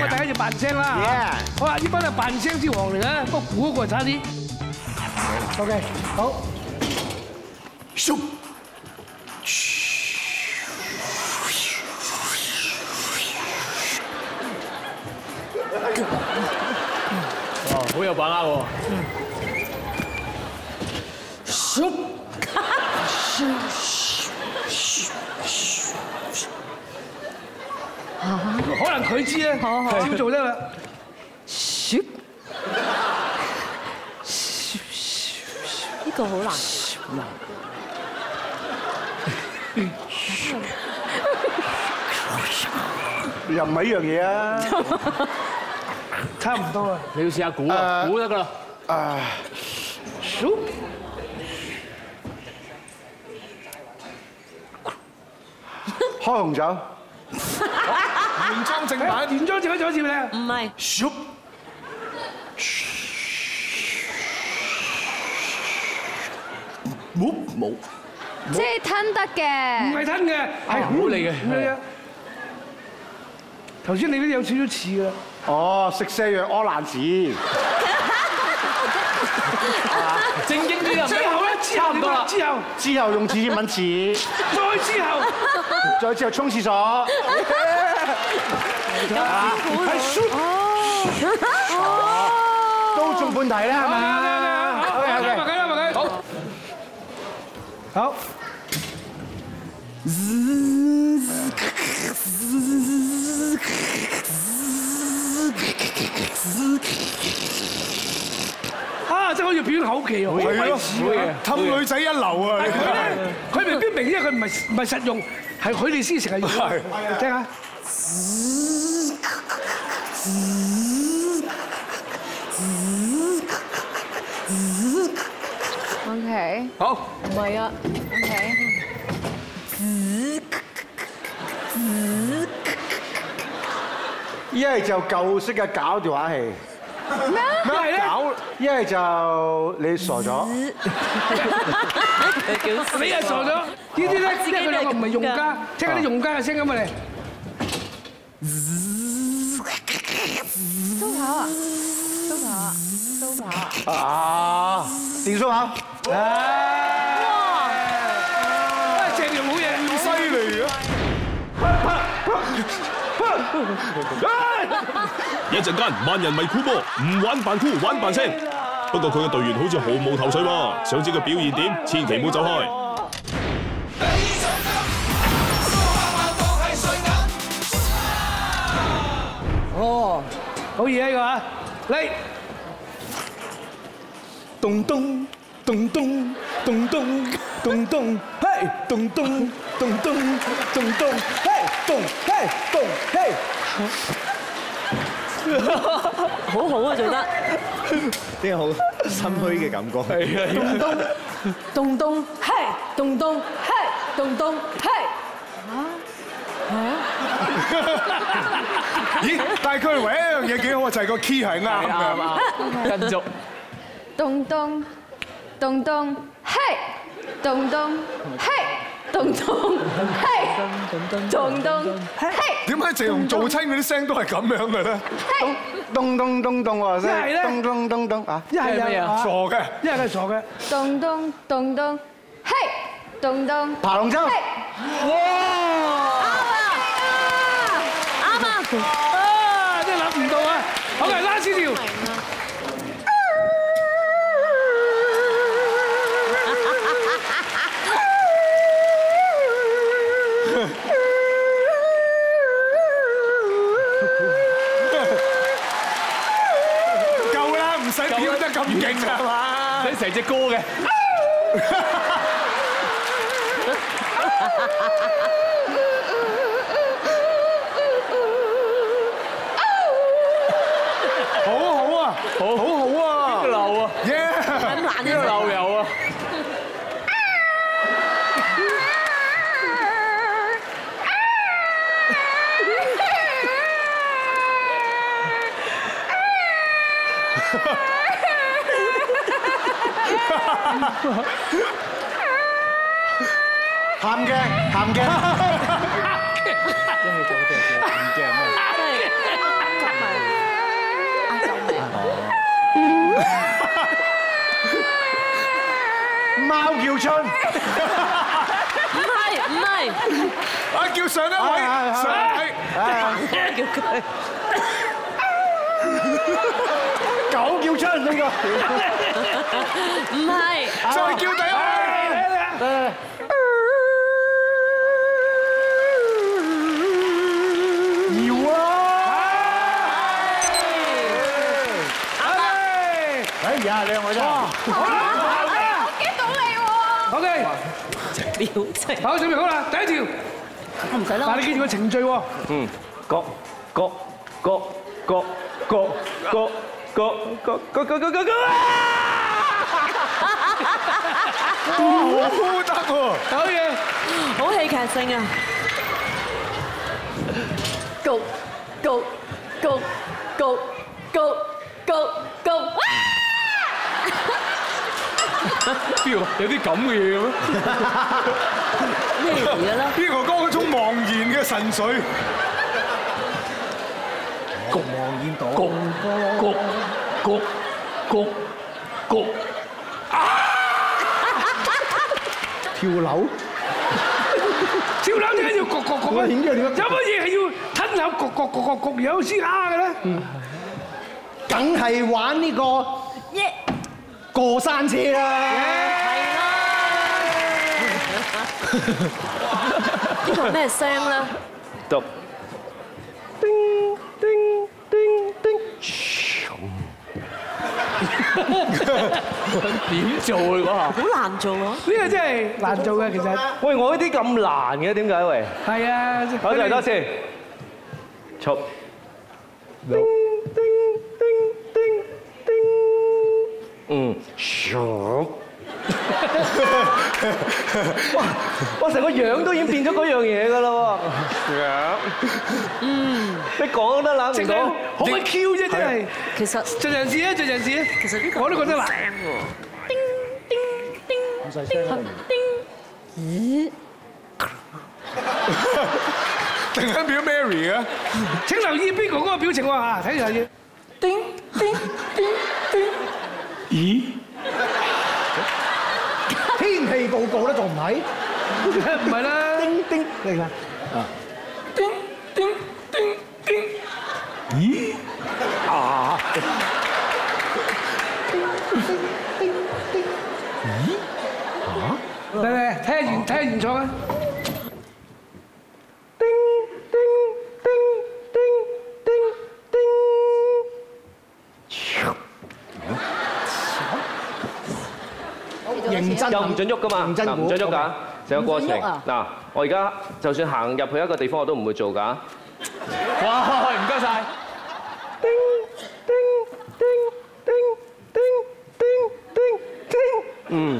我大家要扮聲啦嚇。好啦，呢班係扮聲之王嚟嘅，不過估嗰個差啲。OK， 好。 哦，好有把握喎。 可能佢知啊，照做得啦。 呢個好難。 又唔係一樣嘢啊！ 差唔多啊！ 你要試下估啊，估得㗎啦。 開紅酒， 原裝正版，原裝正版再一次咧。 唔係。 冇。 即係吞得嘅。 唔係吞嘅，係好嚟嘅。 係啊。頭先你嗰啲有少少似㗎。 哦，食瀉藥屙爛紙。 正經啲啊！ 之後咧， 差唔多啦。 之後用紙文字。 再之後沖廁所。 係 shoot。 都中半題啦，係咪？ 好。啊！真係好似表演口技喎，好鬼似嘅， 氹女仔一流啊！ 佢未必明，因為佢唔係實用，係佢哋先成日用。聽下。 OK。 好。 唔係啊。 OK。 一係就舊式嘅搞電話器。 咩咧？ 一係就你傻咗。 你係傻咗？呢啲咧，因為佢兩個唔係用家，聽下啲用家嘅聲音啊你。 蘇跑啊！蘇跑啊！蘇跑啊！ 啊！電蘇跑。 哇！鄭融好嘢，咁犀利啊！ 一陣間萬人迷酷波，唔玩扮酷，玩扮聲。不過佢嘅隊員好似毫無頭緒喎，想知佢表現點，千祈唔好走開。 哦，好嘢呢個啊！嚟， 咚咚咚咚咚咚咚咚，嘿，咚咚咚咚咚咚，嘿，咚嘿咚嘿。 好好啊，做得。 呢個好心虛嘅感覺。係啊。 咚咚，嘿，咚咚，嘿，咚咚，嘿。 咦？但係佢唯一一樣嘢幾好啊，就係個 key 係啱嘅。 繼續。 咚咚咚咚，嘿，咚咚，嘿，咚咚，嘿，咚咚，嘿。 點解鄭融做親嗰啲聲都係咁樣嘅咧？ 咚咚咚咚喎， 一係咧， 咚咚咚咚啊！ 一係咩啊？ 傻嘅， 一係佢係傻嘅。 咚咚咚咚，嘿，咚咚。 爬龍舟。 哇！ 啱啊！ 啊！真係諗唔到啊！好嘅，last條。 夠啦，唔使表得咁勁係嘛？ 你成隻歌嘅。 好好啊，好好啊， 流啊， 咁難嘅流油啊！ 喊嘅，喊嘅。 真係貓叫春， 唔係， 啊叫上一位，上一位， 叫佢狗叫春呢個， 唔係， 再叫第一位。 搖啊！哎呀，靚我真係。 我見到你喎。 OK， 表情。 好，準備好啦，第一條。 唔使啦。 但係你記住個程序喎。 嗯，各。 好得喎！ 好嘢。 好戲劇性啊！ 邊個有啲咁嘅嘢嘅咩？ 咩嚟嘅啦？ 邊個講嗰種茫然嘅神髓？ 跳樓， 跳樓點解要焗啊？ 點解點解有乜嘢係要吞口焗有先啱嘅咧？ 梗係玩呢個過山車啦！ 呢個咩聲咧？ 讀。點做啊嗰下？ 好難做啊！ 呢個真係難做嘅其實。 喂，我呢啲咁難嘅點解喂？ 係啊。 好，再嚟多次。速。嗯。哇！成個樣都已經變咗嗰樣嘢㗎啦喎。你講都得啦，唔講。 好鬼 Q 啫，真係。 其實盡人事啊，盡人事啊。 其實呢個我都覺得難。 突然間變咗 Mary 啊！ 請留意邊個嗰個表情喎嚇，睇住睇住。 咦？天氣報告咧仲唔係？ 唔係啦。 叮叮嚟啦！咦？啊！ 嚟嚟，睇下原創啊！ 認真又唔準喐噶嘛？ 認真唔準喐㗎，成個過程。 唔準喐啊嗱，我而家就算行入去一個地方，我都唔會做㗎。哇！唔該晒。嗯。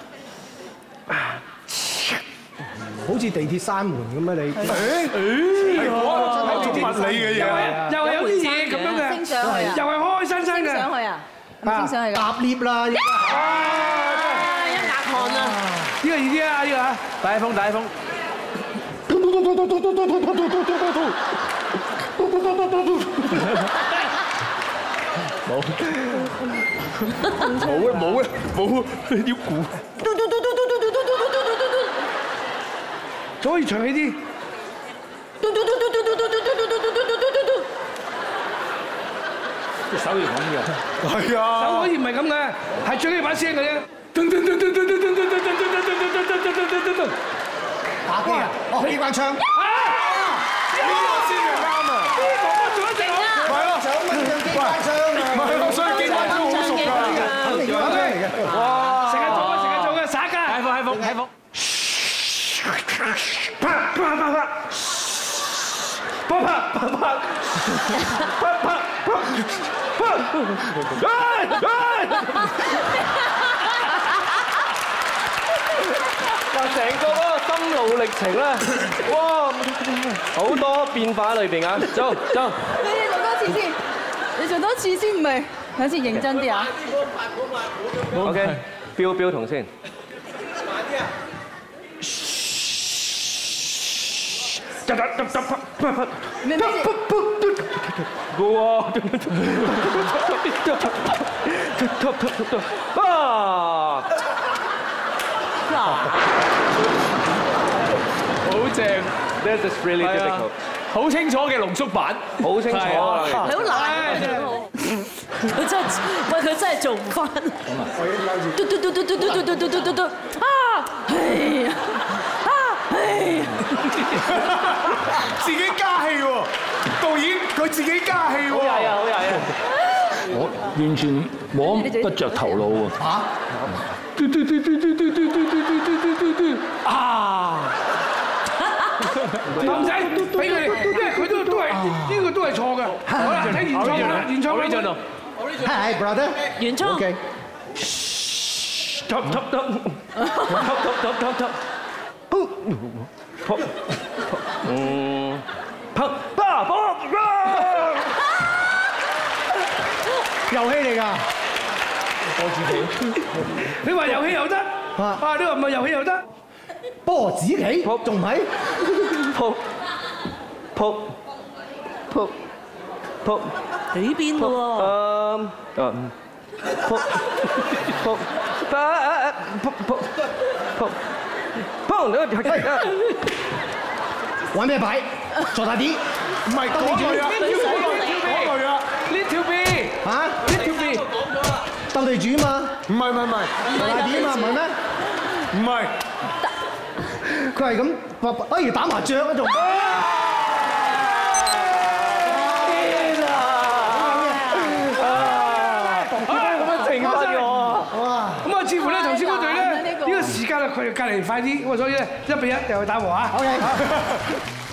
好似地鐵閂門咁啊！你係嗰種物理嘅嘢。 又係有啲嘢咁樣嘅， 升上去啊又係開開心心嘅。 上去啊？唔升上去㗎。 搭 lift 啦！ 一額汗啊！ 呢個易啲啊，呢個啊。 大風，大風。 冇，要估。 可以長氣啲。 手要咁嘅。 係啊。 手可以唔係咁嘅，係最緊要把聲嘅啫。 打機啊！哦，機關槍。 呢個先係啱啊！ 做得正啊！ 係咯， 想問機關槍啊！ 係咯，所以機關槍好熟㗎。 哇！成日做嘅，耍家。 係風。哇！成個嗰個心路歷程咧，哇！好多變化喺裏邊啊！走。 你做多次先，你做多次先，唔係，有次認真啲啊。 OK，標同先。 咩咩？ 好正 ，This is really difficult。 好清楚嘅濃縮版， 好清楚啊！ 係好難嘅，佢真係，喂佢真係做唔翻。嘟嘟嘟嘟嘟嘟嘟嘟嘟嘟嘟啊！係啊！係。 自己加戲喎，導演佢自己加戲喎。 好曳啊！好曳啊！ 我完全摸不着頭腦喎。嚇！啊！男仔俾佢哋，因為佢都係呢個都係錯嘅。好啦，睇原創啦，原創啦。 Hi brother。 原創。 OK。遊戲嚟㗎。 你話遊戲又得，啊你話唔係遊戲又得， 波子棋仲唔係？ 撲喺邊喎？ 玩咩牌？坐大啲。唔係鬥地主啊！ 嗰類啊，呢條邊嚇？ 呢條邊鬥地主嘛？ 唔係， 坐大啲嘛？唔係咩？ 唔係。 佢係咁，不如打麻將啊仲。 咁啊，似乎咧頭先嗰隊咧，呢個時間啊，佢哋隔離快啲，咁啊，所以咧1-1又去打和啊。 OK。